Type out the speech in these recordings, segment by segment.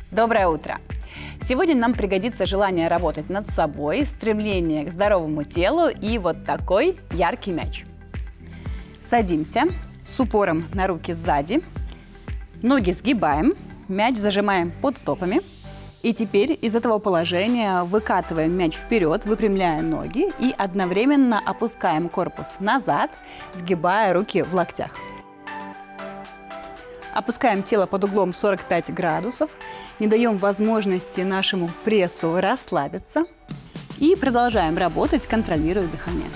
Доброе утро! Сегодня нам пригодится желание работать над собой, стремление к здоровому телу и вот такой яркий мяч. Садимся с упором на руки сзади, ноги сгибаем, мяч зажимаем под стопами. И теперь из этого положения выкатываем мяч вперед, выпрямляя ноги и одновременно опускаем корпус назад, сгибая руки в локтях. Опускаем тело под углом 45 градусов, не даем возможности нашему прессу расслабиться и продолжаем работать, контролируя дыхание.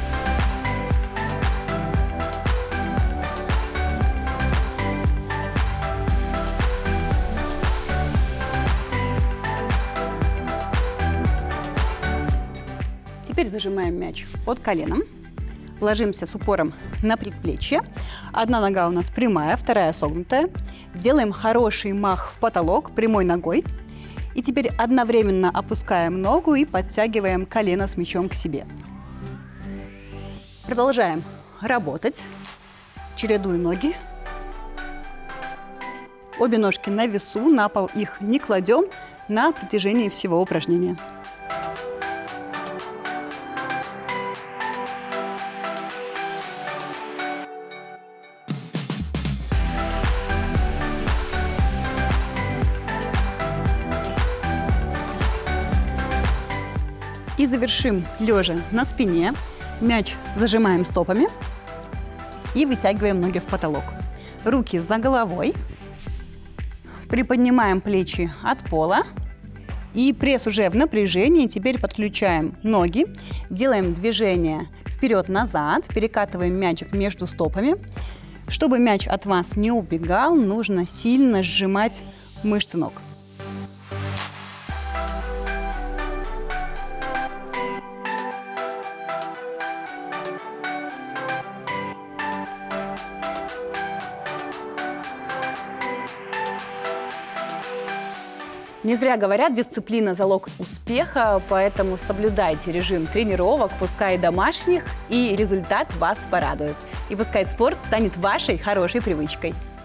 Теперь зажимаем мяч под коленом, ложимся с упором на предплечье. Одна нога у нас прямая, вторая согнутая. Делаем хороший мах в потолок прямой ногой. И теперь одновременно опускаем ногу и подтягиваем колено с мячом к себе. Продолжаем работать, чередуя ноги. Обе ножки на весу, на пол их не кладем на протяжении всего упражнения. И завершим лежа на спине. Мяч зажимаем стопами и вытягиваем ноги в потолок. Руки за головой. Приподнимаем плечи от пола. И пресс уже в напряжении. Теперь подключаем ноги. Делаем движение вперед-назад. Перекатываем мячик между стопами. Чтобы мяч от вас не убегал, нужно сильно сжимать мышцы ног. Не зря говорят, дисциплина – залог успеха, поэтому соблюдайте режим тренировок, пускай домашних, и результат вас порадует. И пускай спорт станет вашей хорошей привычкой.